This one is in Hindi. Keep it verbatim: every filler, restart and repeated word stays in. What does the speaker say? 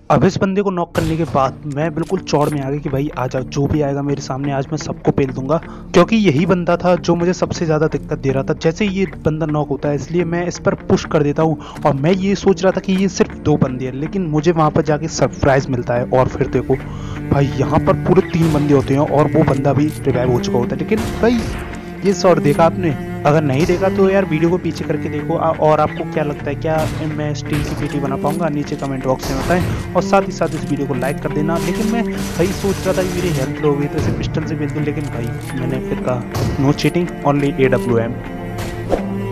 अब इस बंदे को नॉक करने के बाद मैं बिल्कुल चौड़ में आ गई कि भाई आ जाओ, जो भी आएगा मेरे सामने आज मैं सबको पेल दूंगा, क्योंकि यही बंदा था जो मुझे सबसे ज़्यादा दिक्कत दे रहा था। जैसे ही ये बंदा नॉक होता है इसलिए मैं इस पर पुश कर देता हूँ, और मैं ये सोच रहा था कि ये सिर्फ दो बंदे हैं, लेकिन मुझे वहाँ पर जाके सरप्राइज़ मिलता है। और फिर देखो भाई यहाँ पर पूरे तीन बंदे होते हैं और वो बंदा भी रिवाइव हो चुका होता है। लेकिन भाई ये शॉट देखा आपने? अगर नहीं देखा तो यार वीडियो को पीछे करके देखो। आ, और आपको क्या लगता है, क्या मैं स्टील की पेटी बना पाऊंगा? नीचे कमेंट बॉक्स में बताएं, और साथ ही साथ इस वीडियो को लाइक कर देना। लेकिन मैं भाई सोच रहा था कि मेरी हेल्थ लो हो गई तो इसे पिस्टल से बेच दूँ, लेकिन भाई मैंने फिर कहा no cheating, only A W M.